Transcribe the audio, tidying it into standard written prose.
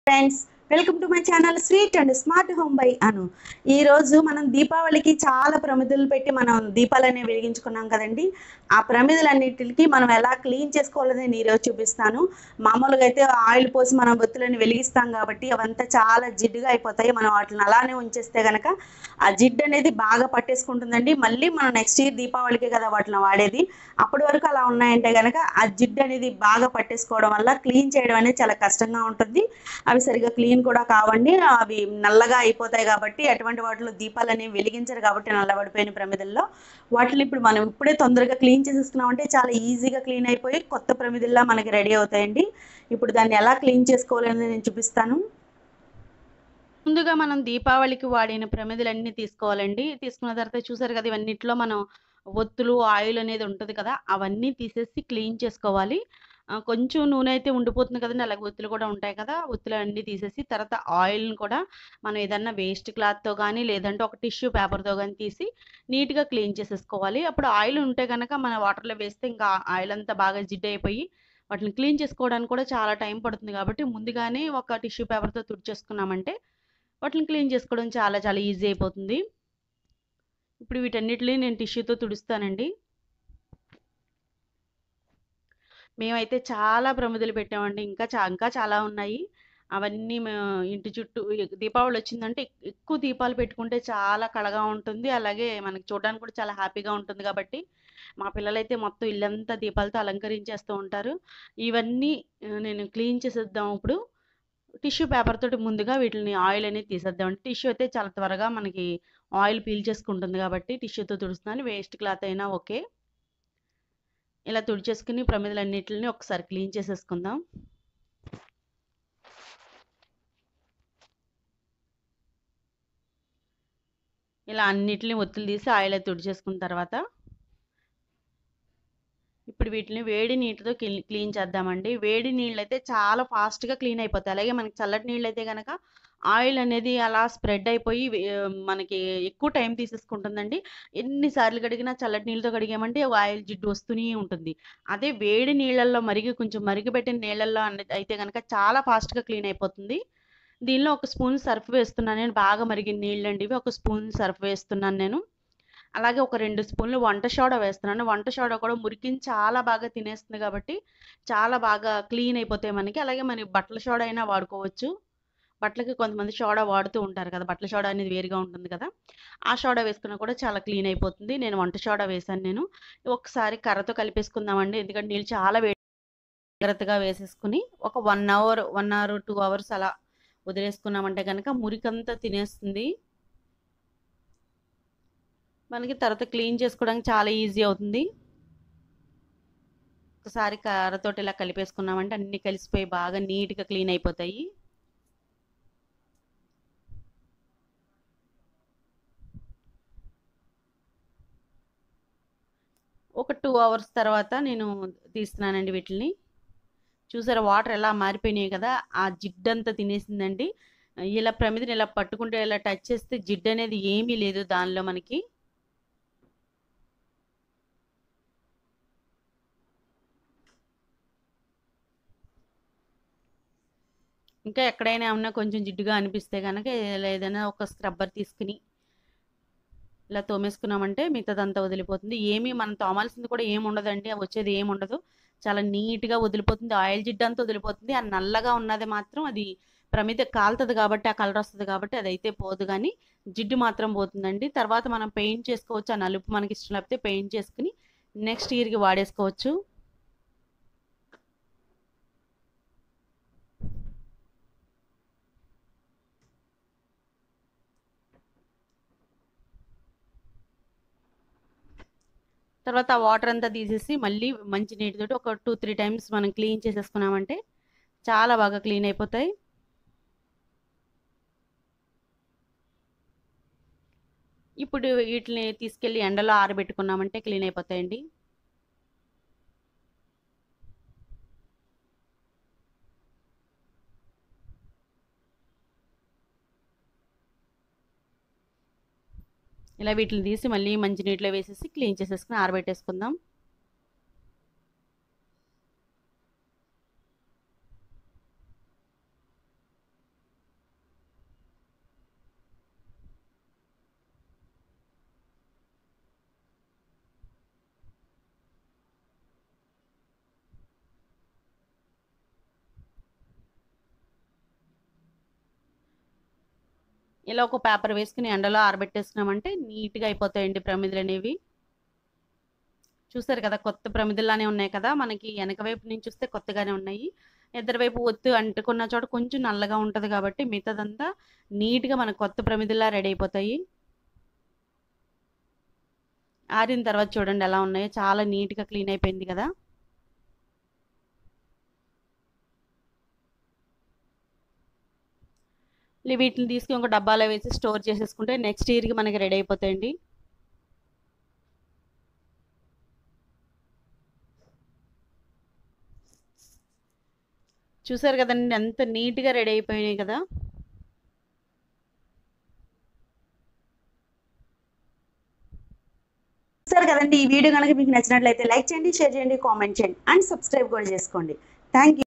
Friends, welcome to my channel sweet and smart home by Anu. ఈరోజు మనం దీపావళికి చాలా ప్రమిదలు పెట్టి మనం దీపాలనే వెలిగించుకున్నాం కదండి. ఆ ప్రమిదలన్నిటికి మనం ఎలా క్లీన్ చేసుకోవాలని నేను ఈరోజు చూపిస్తాను. మామూలుగా అయితే ఆయిల్ పోసి మనం బొత్తులని వెలిగిస్తాం కాబట్టి అవంతా చాలా జిడ్డుగా అయిపోతాయి. మనం వాటిని అలానే ఉంచేస్తే కనుక ఆ జిడ్డు అనేది బాగా పట్టేసుకుంటుందండి. మళ్ళీ మనం నెక్స్ట్ ఇయర్ దీపావళికి కదా వాటిని వాడేది. అప్పటి వరకు అలా ఉన్నాయంటే కనుక ఆ జిడ్డు అనేది బాగా పట్టేసుకోవడం వల్ల క్లీన్ చేయడం అనేది చాలా కష్టంగా ఉంటుంది. అవి సరిగ్గా క్లీన్ కూడా కావండి. అవి నల్లగా అయిపోతాయి కాబట్టి అటువంటి వాటిలో దీపాలు అనేవి వెలిగించరు కాబట్టి నల్లబడిపోయిన ప్రమిదల్లో వాటిని ఇప్పుడు మనం ఇప్పుడే తొందరగా క్లీన్ చేసేసుకున్నామంటే చాలా ఈజీగా క్లీన్ అయిపోయి కొత్త ప్రమిదల్లా మనకి రెడీ అవుతాయండి. ఇప్పుడు దాన్ని ఎలా క్లీన్ చేసుకోవాలని నేను చూపిస్తాను. ముందుగా మనం దీపావళికి వాడిన ప్రమిదలన్నీ తీసుకోవాలండి. తీసుకున్న తర్వాత చూసారు కదా, ఇవన్నిట్లో మనం ఒత్తులు, ఆయిల్ అనేది ఉంటది కదా, అవన్నీ తీసేసి క్లీన్ చేసుకోవాలి. కొంచెం నూనె అయితే ఉండిపోతుంది కదండీ, అలాగే ఒత్తులు కూడా ఉంటాయి కదా, ఒత్తులన్నీ తీసేసి తర్వాత ఆయిల్‌ని కూడా మనం ఏదన్నా వేస్ట్ క్లాత్‌తో గానీ, లేదంటే ఒక టిష్యూ పేపర్‌తో గానీ తీసి నీట్‌గా క్లీన్ చేసేసుకోవాలి. అప్పుడు ఆయిల్ ఉంటే గనక మన వాటర్‌లో వేస్తే ఇంకా ఆయిల్ అంతా బాగా జిడ్డయిపోయి వాటిని క్లీన్ చేసుకోవడానికి కూడా చాలా టైం పడుతుంది కాబట్టి ముందుగానే ఒక టిష్యూ పేపర్‌తో తుడిచేసుకున్నామంటే వాటిని క్లీన్ చేసుకోవడం చాలా చాలా ఈజీ అయిపోతుంది. ఇప్పుడు వీటన్నిటిని నేను టిష్యూతో తుడుస్తానండి. మేమైతే చాలా ప్రమిదలు పెట్టామండి. ఇంకా చాలా ఉన్నాయి. అవన్నీ ఇంటి చుట్టూ దీపావళి వచ్చిందంటే ఎక్కువ దీపాలు పెట్టుకుంటే చాలా కళగా ఉంటుంది. అలాగే మనకి చూడడానికి కూడా చాలా హ్యాపీగా ఉంటుంది కాబట్టి మా పిల్లలైతే మొత్తం ఇల్లంతా దీపాలతో అలంకరించేస్తూ ఉంటారు. ఇవన్నీ నేను క్లీన్ చేసేద్దాం ఇప్పుడు. టిష్యూ పేపర్ తోటి ముందుగా వీటిని ఆయిల్ అనేది తీసేద్దామండి. టిష్యూ అయితే చాలా త్వరగా మనకి ఆయిల్ పీల్చేసుకుంటుంది కాబట్టి టిష్యూతో తుడుస్తున్నాను. వేస్ట్ క్లాత్ అయినా ఓకే. ఇలా తుడిచేసుకుని ప్రమిదలన్నిటిని ఒకసారి క్లీన్ చేసేసుకుందాం. ఇలా అన్నిటిని ఒత్తులు తీసి ఆయిల్ అయితే తుడిచేసుకున్న తర్వాత ఇప్పుడు వీటిని వేడి నీటితో క్లీన్ చేద్దామండి. వేడి నీళ్ళైతే చాలా ఫాస్ట్‌గా క్లీన్ అయిపోతాయి. అలాగే మనకి చల్లటి నీళ్ళైతే గనక ఆయిల్ అనేది అలా స్ప్రెడ్ అయిపోయి మనకి ఎక్కువ టైం తీసేసుకుంటుందండి. ఎన్ని సార్లు కడిగినా చల్లటి నీళ్ళతో కడిగామంటే ఆయిల్ జిడ్డు వస్తూనే ఉంటుంది. అదే వేడి నీళ్ళల్లో కొంచెం మరిగిపెట్టిన నీళ్ళల్లో అయితే గనక చాలా ఫాస్ట్‌గా క్లీన్ అయిపోతుంది. దీనిలో ఒక స్పూన్ సర్ఫ్ వేస్తున్నాను నేను. బాగా మరిగిన నీళ్ళండి ఇవి. ఒక స్పూన్ సర్ఫ్ వేస్తున్నాను నేను. అలాగే ఒక 2 స్పూన్లు వంట సోడా వేస్తున్నాను. వంట సోడా కూడా మురికిని చాలా బాగా తినేస్తుంది కాబట్టి చాలా బాగా క్లీన్ అయిపోతాయి మనకి. అలాగే మనకి బట్టల సోడా అయినా వాడుకోవచ్చు. బట్టలకి కొంతమంది సోడా వాడుతూ ఉంటారు కదా, బట్టల సోడా అనేది వేరుగా ఉంటుంది కదా, ఆ సోడా వేసుకున్నా కూడా చాలా క్లీన్ అయిపోతుంది. నేను వంట సోడా వేశాను నేను. ఒకసారి కర్రతో కలిపేసుకుందామండి, ఎందుకంటే నీళ్ళు చాలా జాగ్రత్తగా వేసేసుకుని ఒక 1 అవర్ 1 అవర్ 2 అవర్స్ అలా వదిలేసుకున్నామంటే కనుక మురికంతా తినేస్తుంది మనకి. తర్వాత క్లీన్ చేసుకోవడానికి చాలా ఈజీ అవుతుంది. ఒకసారి కర్రతోటి ఇలా కలిపేసుకున్నామంటే అన్ని కలిసిపోయి బాగా నీట్‌గా క్లీన్ అయిపోతాయి. ఒక 2 అవర్స్ తర్వాత నేను తీస్తున్నానండి వీటిల్ని. చూసారా వాటర్ ఎలా మారిపోయినాయి కదా, ఆ జిడ్డంతా తినేసిందండి. ఇలా ప్రమిదని ఇలా పట్టుకుంటే ఇలా టచ్ చేస్తే జిడ్డు అనేది ఏమీ లేదు దానిలో మనకి. ఇంకా ఎక్కడైనా ఏమన్నా కొంచెం జిడ్డుగా అనిపిస్తే గనక ఇలా ఏదైనా ఒక స్క్రబ్బర్ తీసుకుని ఇలా తోమేసుకున్నామంటే మిగతాదంతా వదిలిపోతుంది. మనం తోమాల్సింది కూడా ఏముండదండి. వచ్చేది ఏముండదు. చాలా నీట్‌గా వదిలిపోతుంది. ఆయిల్ జిడ్డంతా వదిలిపోతుంది. ఆ నల్లగా ఉన్నది మాత్రం అది ప్రమిద కాలుతది కాబట్టి ఆ కలర్ వస్తది కాబట్టి అదైతే పోదు గానీ, జిడ్డు మాత్రం పోతుందండి. తర్వాత మనం పెయింట్ చేసుకోవచ్చు. ఆ నలుపు మనకి ఇష్టం లేకపోతే పెయింట్ చేసుకొని నెక్స్ట్ ఇయర్‌కి వాడేసుకోవచ్చు. తర్వాత ఆ వాటర్ అంతా తీసేసి మళ్ళీ మంచి నీటితోటి ఒక 2, 3 టైమ్స్ మనం క్లీన్ చేసేసుకున్నామంటే చాలా బాగా క్లీన్ అయిపోతాయి. ఇప్పుడు వీటిని తీసుకెళ్ళి ఎండలో ఆరబెట్టుకున్నామంటే క్లీన్ అయిపోతాయండి. ఇలా వీటిని తీసి మళ్ళీ మంచి నీటిలో వేసేసి క్లీన్ చేసేసుకుని ఆరబెట్టేసుకుందాం. ఇలా ఒక పేపర్ వేసుకుని ఎండలో ఆరబెట్టేసుకున్నామంటే నీట్గా అయిపోతాయండి ప్రమిదలు అనేవి. చూసారు కదా, కొత్త ప్రమిదల్లానే ఉన్నాయి కదా. మనకి వెనక వైపు నుంచి చూస్తే కొత్తగానే ఉన్నాయి. ఎదురు వైపు ఒత్తు అంటుకున్న చోట కొంచెం నల్లగా ఉంటుంది కాబట్టి మిగతాదంతా నీట్గా మనకు కొత్త ప్రమిదల్లా రెడీ అయిపోతాయి. ఆరిన తర్వాత చూడండి ఎలా ఉన్నాయో, చాలా నీట్గా క్లీన్ అయిపోయింది కదా. వీటిని తీసుకుని ఒక డబ్బాలో వేసి స్టోర్ చేసేసుకుంటే నెక్స్ట్ ఇయర్కి మనకి రెడీ అయిపోతాయండి. చూసారు కదండి ఎంత నీట్గా రెడీ అయిపోయినాయి కదా. చూసారు కదండి, ఈ వీడియో కనుక మీకు నచ్చినట్లయితే లైక్ చేయండి, షేర్ చేయండి, కామెంట్ చేయండి అండ్ సబ్స్క్రైబ్ కూడా చేసుకోండి. Thank you.